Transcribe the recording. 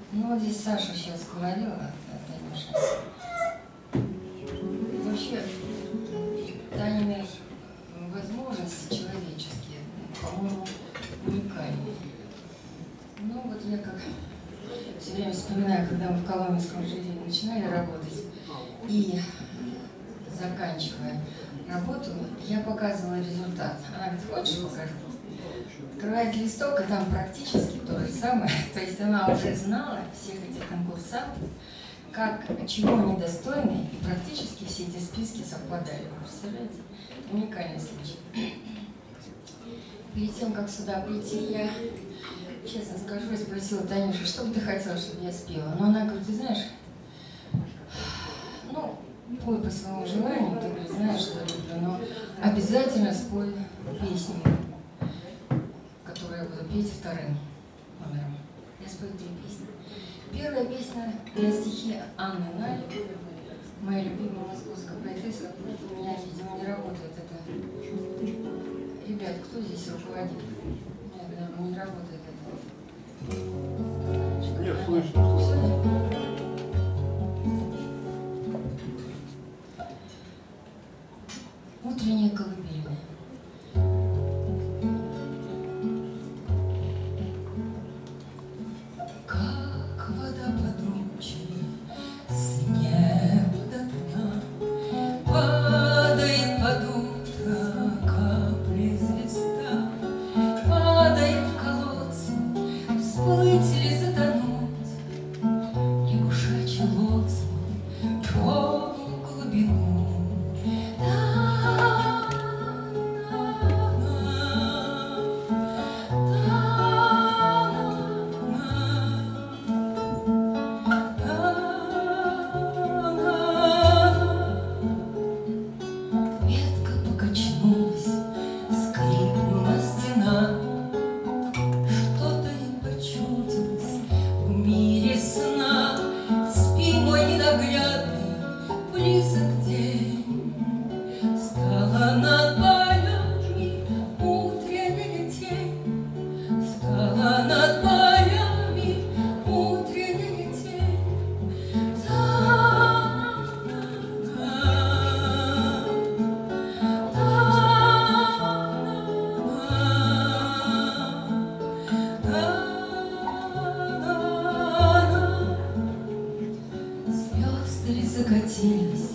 Ну вот здесь Саша сейчас говорила, Танюша. Вообще, Танины возможности человеческие, по-моему, уникальные. Ну вот я как все время вспоминаю, когда мы в Коломенском жюри начинали работать, и заканчивая работу, я показывала результат. Она говорит, хочешь, покажу? Открывает листок, и там практически то же самое. То есть она уже знала всех этих конкурсантов, чего они достойны, и практически все эти списки совпадали. Вы представляете? Уникальный случай. Перед тем, как сюда прийти, я, честно скажу, я спросила Танюшу, что бы ты хотела, чтобы я спела? Но она говорит, ты знаешь, ну, пой по своему желанию, ты говоришь, знаешь, что я люблю, но обязательно спой песню, которую я буду петь вторым номером. Я спою 3 песни. Первая песня для стихи Анны Наль, моя любимая московская поэтесса. У меня, видимо, не работает это. Ребят, кто здесь руководит? У меня не работает это. Нет, слышно. Утренняя колыбельная. Как вода под ручей, с неба до дна, падает под утро капли звезда, падает в колодцы, всплыть или затонуть, лягушачий лоцман, тронул глубину. Закатились,